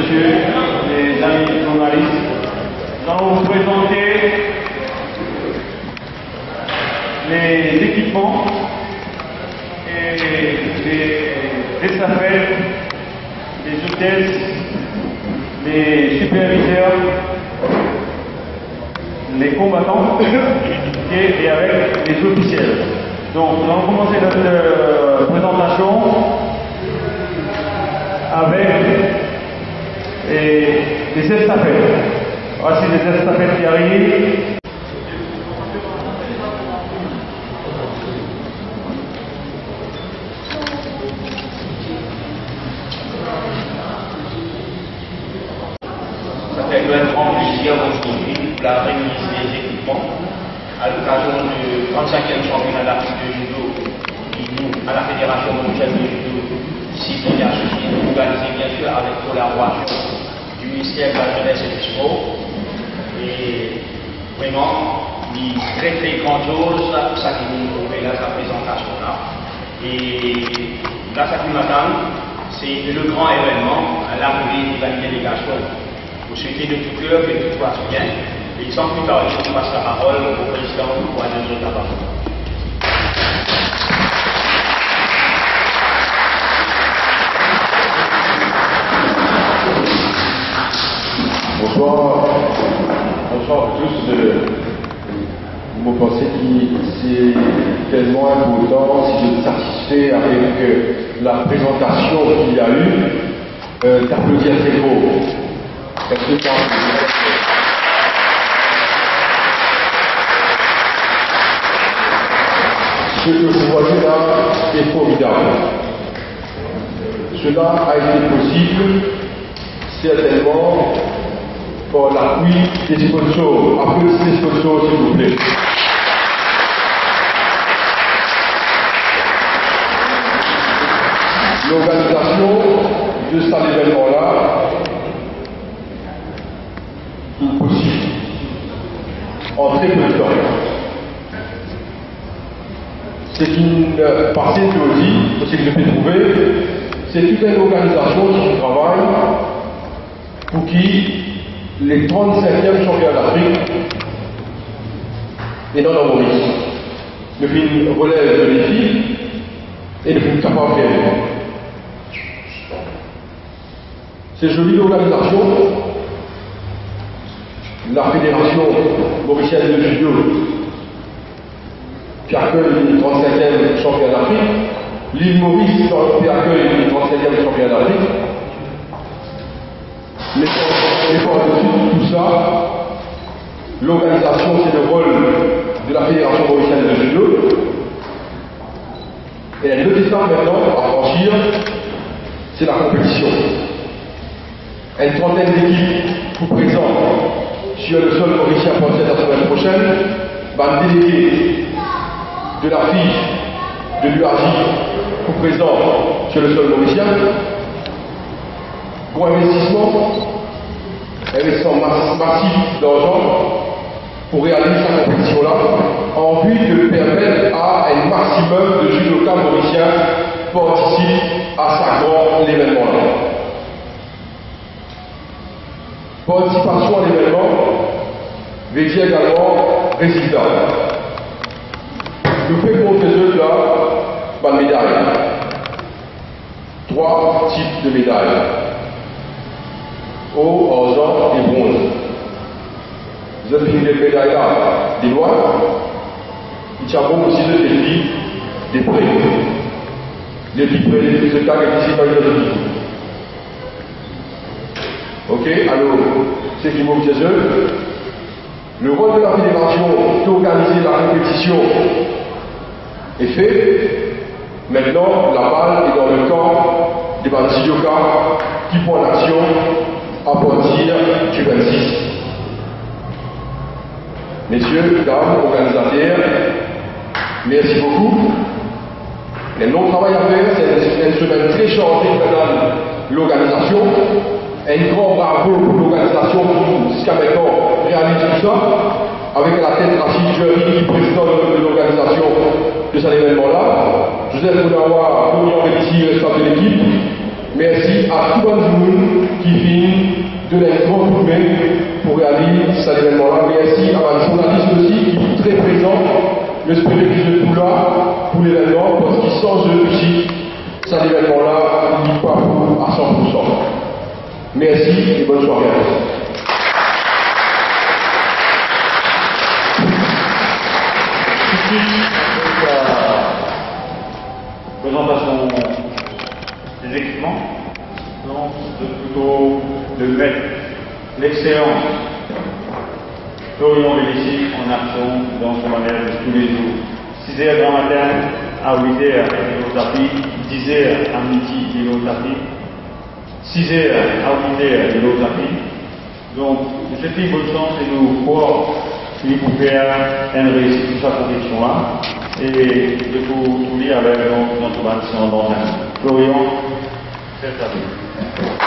messieurs, les amis journalistes, nous allons vous présenter les équipements et les estafettes, les hôtesses, les superviseurs, les combattants et avec les officiels. Donc nous allons commencer notre présentation avec les estafettes. Voici les estafettes qui arrivent. Ça fait un grand plaisir aujourd'hui pour la remise des équipements à l'occasion du 35e championnat d'Afrique de judo qui nous, à la Fédération mondiale de judo, civile et associée, organisée bien sûr avec collaboration du ministère de la Jeunesse et du Sport. Et vraiment, il très très grandiose, ça qui nous trouve là, sa présentation là. Et là, ça qui m'attend, c'est le grand événement, l'arrivée de la délégation. Vous souhaitez de tout cœur que tout passe bien. Et sans plus tarder, je passe la parole au président pour un autre tabac. Bonsoir à tous. Vous pensez que c'est tellement important, si je suis satisfait avec la présentation qu'il y a eu, d'applaudir très beau. Parce que ce que vous voyez là est formidable. Cela a été possible certainement par l'appui des sponsors. Applaudissez les sponsors s'il vous plaît. L'organisation de cet événement-là est possible en très peu de temps. C'est une partie aussi, ce que je peux trouver, c'est toute une organisation qui travaille pour qui les 35e championnats d'Afrique et non en Maurice ne finissent relève de défi et ne finissent pas faire. C'est joli l'organisation. La Fédération mauricienne de judo qui accueille le 35e championnat d'Afrique, l'île Maurice qui accueille le 35e championnat d'Afrique. Mais par-dessus tout ça, l'organisation, c'est le rôle de la Fédération mauricienne de judo. Et le deuxième maintenant à franchir, c'est la compétition. Une trentaine d'équipes vous présentent sur le sol mauricien à partir de la semaine prochaine, va déléguer de la FIF de l'UAJ vous présente sur le sol mauricien. Gros investissement massif d'argent pour réaliser cette compétition-là, en vue de permettre à un maximum de judokas mauriciens participent à ce grand événement-là. Participation à l'événement veut dire également résultat. Nous faisons pour eux là, ma médaille. 3 types de médailles. Or, argent et bronze. Vous avez des médailles là, des noirs. Il y a beaucoup aussi de défis, des prêts. Les prêts, les résultats qui participent à une. Ok, alors, c'est qui m'ont piégé. Le rôle de la fédération d'organiser la compétition est fait. Maintenant, la balle est dans le camp des judokas qui prend l'action à partir du 26. Messieurs, dames, organisateurs, merci beaucoup. Le long travail à faire, c'est une semaine très chargée dans l'organisation. Un grand bravo pour l'organisation qui, jusqu'à maintenant, réalise tout ça, avec la tête Rachid Jury, président de l'organisation de cet événement-là. Joseph Boudawa, premier ici, responsable de l'équipe. Merci à tout le monde qui qui finit de l'être retrouvé pour réaliser cet événement-là. Merci à ma journaliste aussi qui est très présent, le spécialiste de tout là pour l'événement, parce qu'il sent de aussi cet événement-là, il n'est pas à 100%. Merci et bonne soirée à tous. Présentation des équipements, donc plutôt de mettre l'excellence Florian Bellici en action dans son manière de tous les jours. 6h grand matin à 8h il est au tapis, 10h à midi il est au tapis, 6h à 8h il est au tapis. Donc je souhaite une bonne chance et nous croire qu'il peut faire une réussite sur sa compétition-là. Et de tout lire avec notre bande dans un. Florian, c'est à vous.